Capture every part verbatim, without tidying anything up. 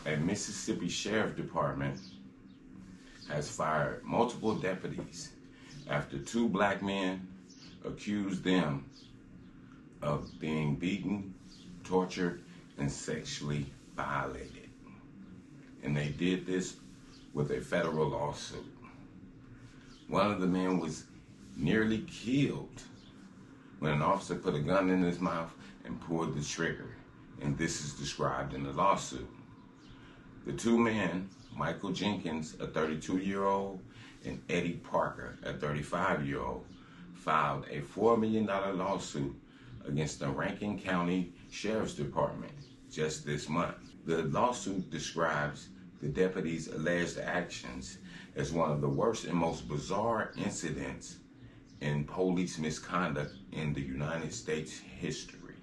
A Mississippi Sheriff Department has fired multiple deputies after two black men accused them of being beaten, tortured, and sexually violated. And they did this with a federal lawsuit. One of the men was nearly killed when an officer put a gun in his mouth and pulled the trigger. And this is described in the lawsuit. The two men, Michael Jenkins, a thirty-two-year-old, and Eddie Parker, a thirty-five-year-old, filed a four million dollars lawsuit against the Rankin County Sheriff's Department just this month. The lawsuit describes the deputies' alleged actions as one of the worst and most bizarre incidents in police misconduct in the United States history,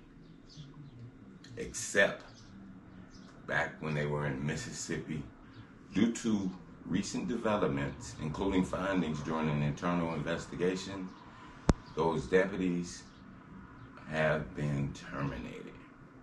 except back when they were in Mississippi. Due to recent developments, including findings during an internal investigation, those deputies have been terminated.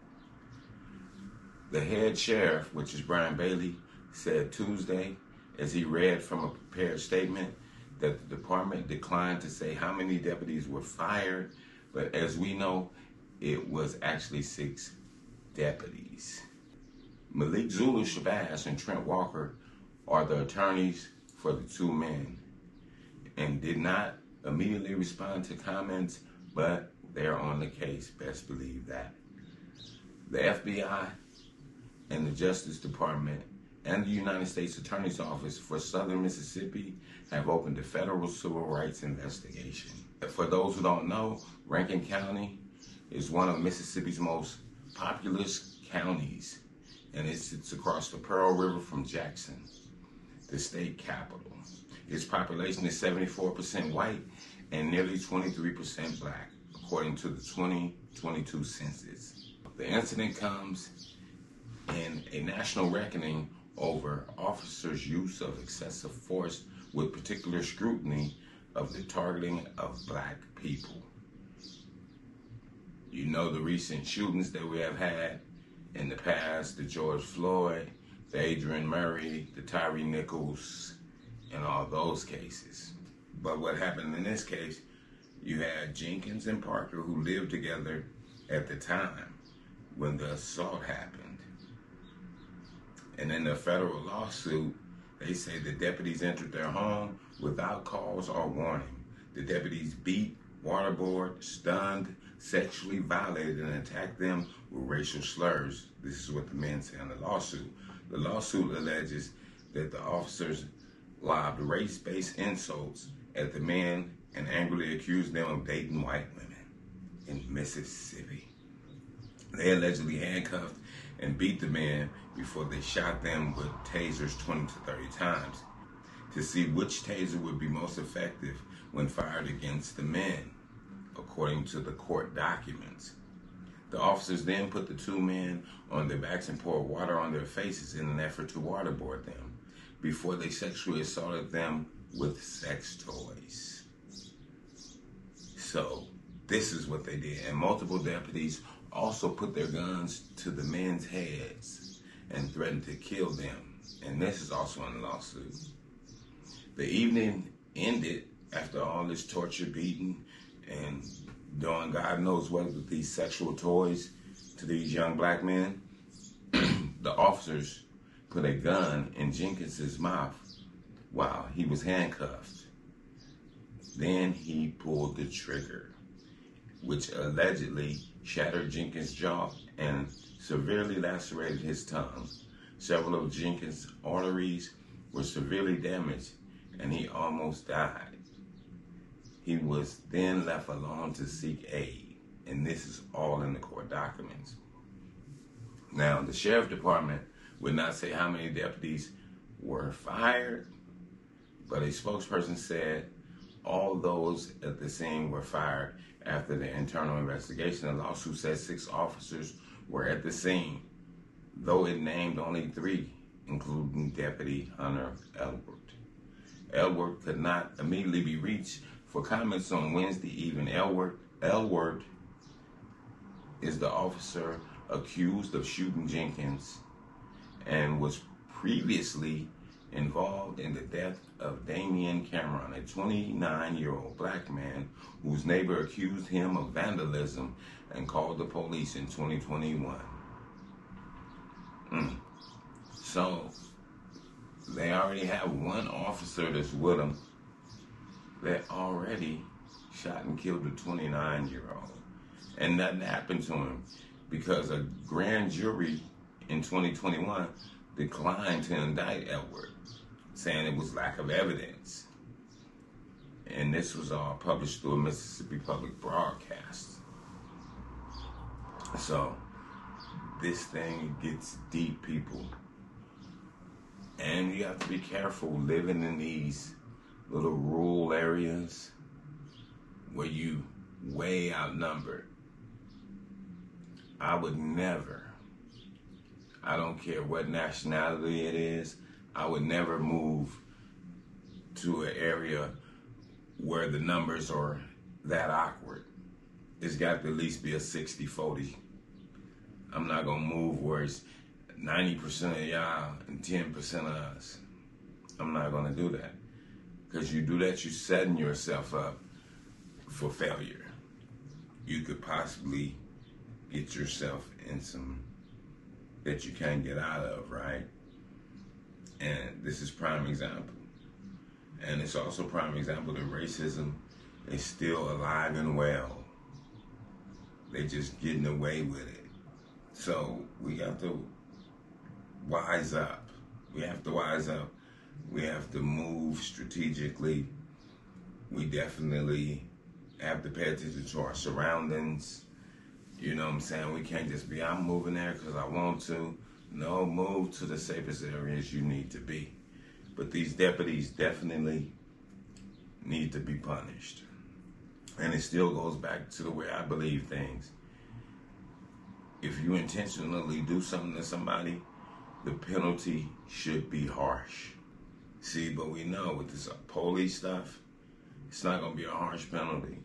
The head sheriff, which is Brian Bailey, said Tuesday, as he read from a prepared statement, that the department declined to say how many deputies were fired, but as we know, it was actually six deputies. Malik Zulu Shabazz and Trent Walker are the attorneys for the two men and did not immediately respond to comments, but they're on the case, best believe that. The F B I and the Justice Department and the United States Attorney's Office for Southern Mississippi have opened a federal civil rights investigation. For those who don't know, Rankin County is one of Mississippi's most populous counties, and it sits across the Pearl River from Jackson, the state capital. Its population is seventy-four percent white and nearly twenty-three percent black, according to the twenty twenty-two census. The incident comes in a national reckoning over officers' use of excessive force, with particular scrutiny of the targeting of black people. You know the recent shootings that we have had in the past, the George Floyd, the Adrian Murray, the Tyree Nichols, and all those cases. But what happened in this case, you had Jenkins and Parker, who lived together at the time when the assault happened. And in the federal lawsuit, they say the deputies entered their home without cause or warning. The deputies beat, waterboarded, stunned, sexually violated, and attacked them with racial slurs. This is what the men say in the lawsuit. The lawsuit alleges that the officers lobbed race-based insults at the men and angrily accused them of dating white women in Mississippi. They allegedly handcuffed and beat the men before they shot them with tasers twenty to thirty times to see which taser would be most effective when fired against the men, according to the court documents. The officers then put the two men on their backs and poured water on their faces in an effort to waterboard them before they sexually assaulted them with sex toys. So this is what they did. And multiple deputies also put their guns to the men's heads and threatened to kill them. And this is also in the lawsuit. The evening ended after all this torture, beating, and doing God knows what with these sexual toys to these young black men. The officers put a gun in Jenkins's mouth while he was handcuffed. Then he pulled the trigger, which allegedly shattered Jenkins' jaw and severely lacerated his tongue. Several of Jenkins' arteries were severely damaged, and he almost died. He was then left alone to seek aid, and this is all in the court documents. Now, the sheriff department would not say how many deputies were fired, but a spokesperson said all those at the scene were fired after the internal investigation. The lawsuit says six officers were at the scene, though it named only three, including Deputy Hunter Elwood. Elwood could not immediately be reached for comments on Wednesday evening. Elwood, Elwood is the officer accused of shooting Jenkins and was previously involved in the death of Damian Cameron, a twenty-nine-year-old black man whose neighbor accused him of vandalism and called the police in twenty twenty-one. Mm. So, they already have one officer that's with them that already shot and killed a twenty-nine-year-old. And nothing happened to him because a grand jury in twenty twenty-one declined to indict Edward, saying it was lack of evidence. And this was all published through a Mississippi public broadcast. So, this thing gets deep, people. And you have to be careful living in these little rural areas where you way outnumbered. I would never, I don't care what nationality it is, I would never move to an area where the numbers are that awkward. It's got to at least be a sixty forty. I'm not going to move where it's ninety percent of y'all and ten percent of us. I'm not going to do that. Because you do that, you're setting yourself up for failure. You could possibly get yourself in some that you can't get out of, right? And this is prime example. And it's also prime example that racism is still alive and well. They're just getting away with it. So we have to wise up. We have to wise up. We have to move strategically. We definitely have to pay attention to our surroundings. You know what I'm saying? We can't just be, I'm moving there because I want to. No, move to the safest areas you need to be. But these deputies definitely need to be punished. And it still goes back to the way I believe things. If you intentionally do something to somebody, the penalty should be harsh. See, but we know with this police stuff, it's not going to be a harsh penalty.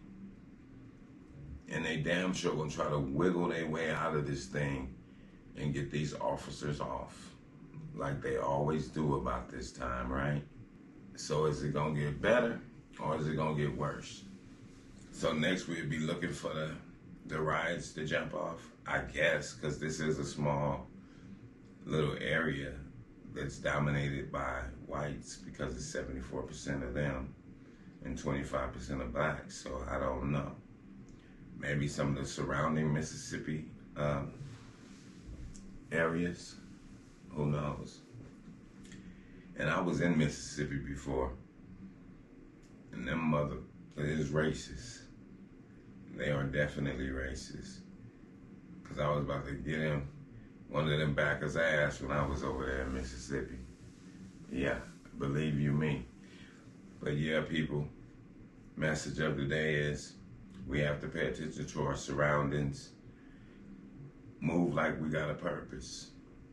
And they damn sure going to try to wiggle their way out of this thing and get these officers off like they always do about this time, right? So is it going to get better or is it going to get worse? So next we'll be looking for the, the riots to jump off, I guess, because this is a small little area that's dominated by whites because it's seventy-four percent of them and twenty-five percent of blacks. So I don't know. Maybe some of the surrounding Mississippi um, areas. Who knows? And I was in Mississippi before. And them mother is racist. They are definitely racist. Because I was about to get him one of them backers' ass when I was over there in Mississippi. Yeah, believe you me. But yeah, people, message of the day is we have to pay attention to our surroundings. Move like we got a purpose.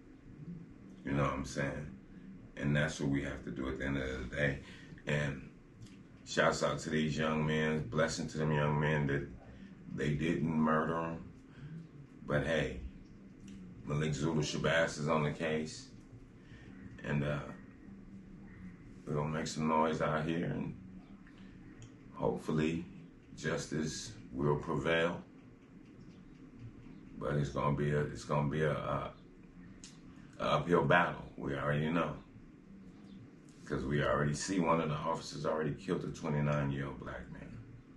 You know what I'm saying? And that's what we have to do at the end of the day. And shouts out to these young men. Blessing to them young men that they didn't murder them. But hey, Malik Zulu Shabazz is on the case. And uh, we're going to make some noise out here. And hopefully justice will prevail. But it's going to be a, it's going to be a, a, a uphill battle. We already know. Because we already see one of the officers already killed a twenty-nine-year-old black man.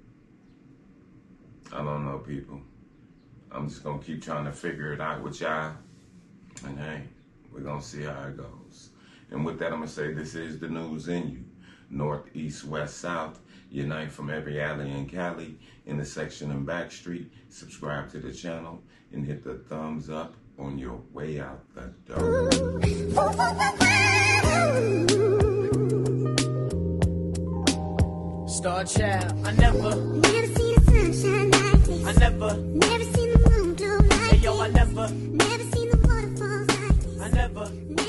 I don't know, people. I'm just going to keep trying to figure it out with y'all. And hey, we're going to see how it goes. And with that, I'm going to say this is the news in you. North, east, west, south. Unite from every alley in Cali, in the section in Backstreet. Subscribe to the channel and hit the thumbs up on your way out the door. Star child, I never, never seen the sunshine like this. I never, never seen the moon glow like hey yo, I this. never, Never seen the waterfalls like this. I never.